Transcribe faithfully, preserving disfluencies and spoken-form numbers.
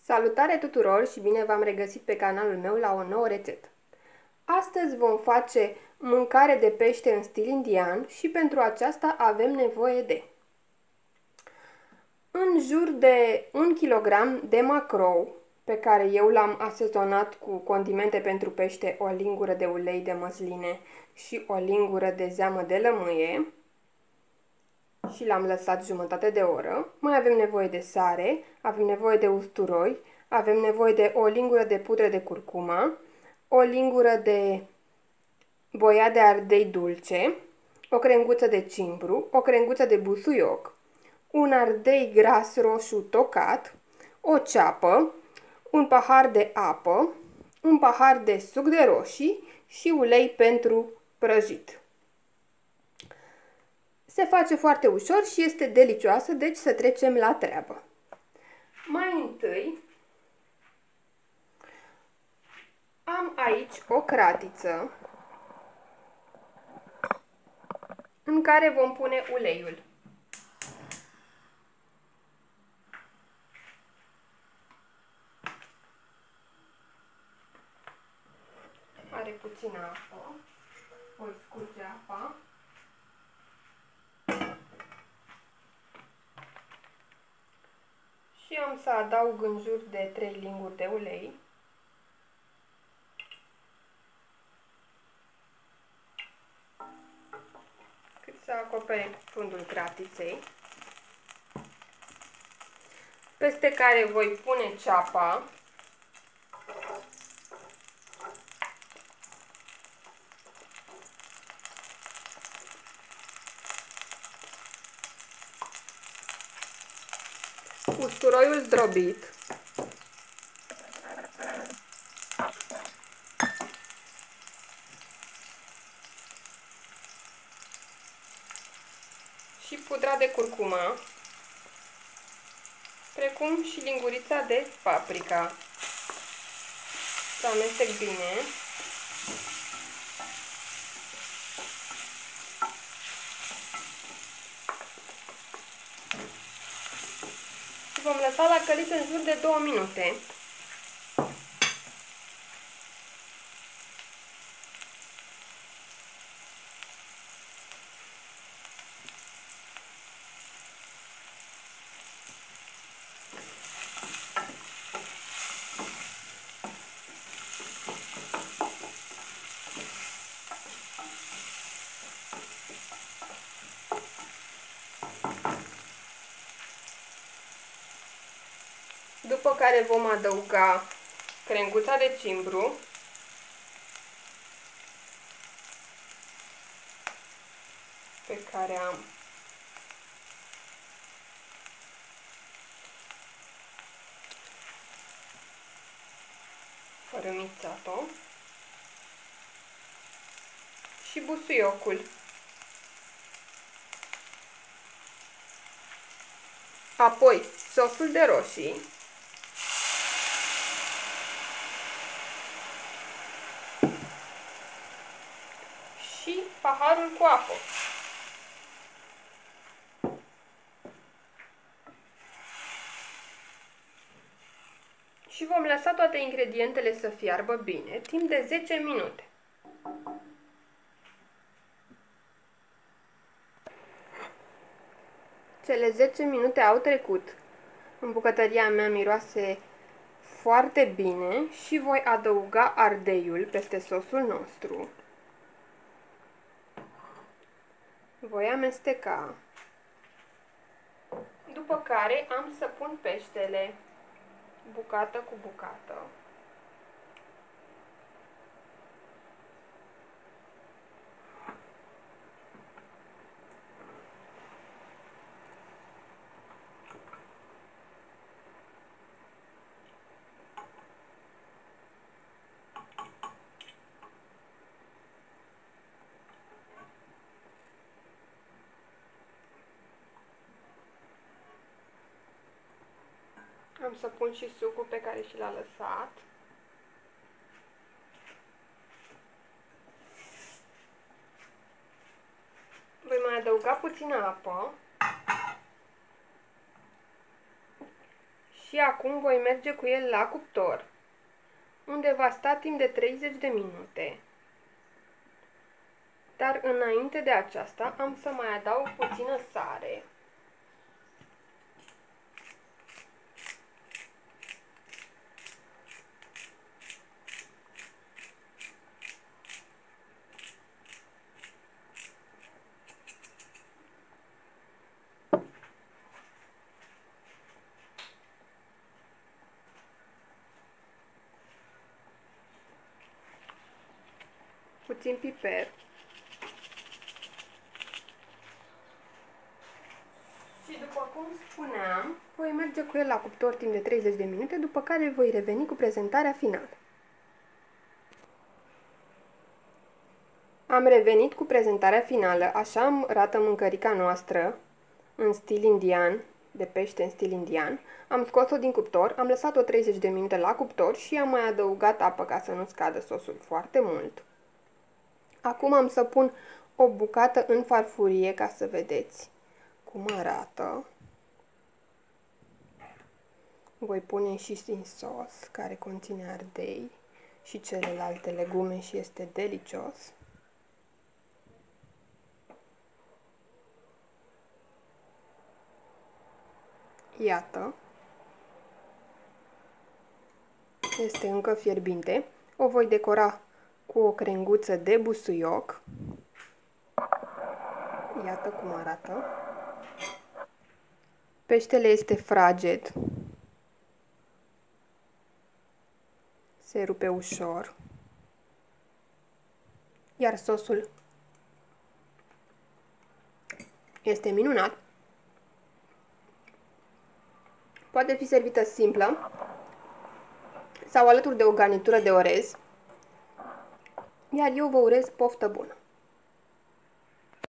Salutare tuturor și bine v-am regăsit pe canalul meu la o nouă rețetă. Astăzi vom face mâncare de pește în stil indian și pentru aceasta avem nevoie de în jur de un kilogram de macrou, pe care eu l-am asezonat cu condimente pentru pește, o lingură de ulei de măsline și o lingură de zeamă de lămâie, și l-am lăsat jumătate de oră. Mai avem nevoie de sare, avem nevoie de usturoi, avem nevoie de o lingură de pudră de curcuma, o lingură de boia de ardei dulce, o crenguță de cimbru, o crenguță de busuioc, un ardei gras roșu tocat, o ceapă, un pahar de apă, un pahar de suc de roșii și ulei pentru prăjit. Se face foarte ușor și este delicioasă, deci să trecem la treabă. Mai întâi am aici o cratiță în care vom pune uleiul. Are puțină apă, voi scurge apa. Și am să adaug în jur de trei linguri de ulei. Cât să acopere fundul cratiței. Peste care voi pune ceapa. Usturoiul zdrobit. Și pudra de curcuma, precum și lingurița de paprika. Să amestec bine. Vom lăsa la călit în jur de două minute. După care vom adăuga crenguța de cimbru, pe care am fărâmițat-o, și busuiocul. Apoi sosul de roșii, și paharul cu apă. Și vom lăsa toate ingredientele să fiarbă bine, timp de zece minute. Cele zece minute au trecut. În bucătăria mea miroase foarte bine și voi adăuga ardeiul peste sosul nostru. Voi amesteca, după care am să pun peștele bucată cu bucată. Am să pun și sucul pe care și l-a lăsat. Voi mai adăuga puțină apă Și acum voi merge cu el la cuptor, unde va sta timp de treizeci de minute. Dar înainte de aceasta am să mai adaug puțină sare. Puțin piper. Și după cum spuneam, voi merge cu el la cuptor timp de treizeci de minute, după care voi reveni cu prezentarea finală. Am revenit cu prezentarea finală, așa arată mâncărica noastră, în stil indian, de pește în stil indian. Am scos-o din cuptor, am lăsat-o treizeci de minute la cuptor și am mai adăugat apă ca să nu scadă sosul foarte mult. Acum am să pun o bucată în farfurie ca să vedeți cum arată. Voi pune și din sos, care conține ardei și celelalte legume și este delicios. Iată. Este încă fierbinte. O voi decora cu o crenguță de busuioc. Iată cum arată. Peștele este fraged. Se rupe ușor. Iar sosul este minunat. Poate fi servită simplă sau alături de o garnitură de orez. Iar eu vă urez poftă bună!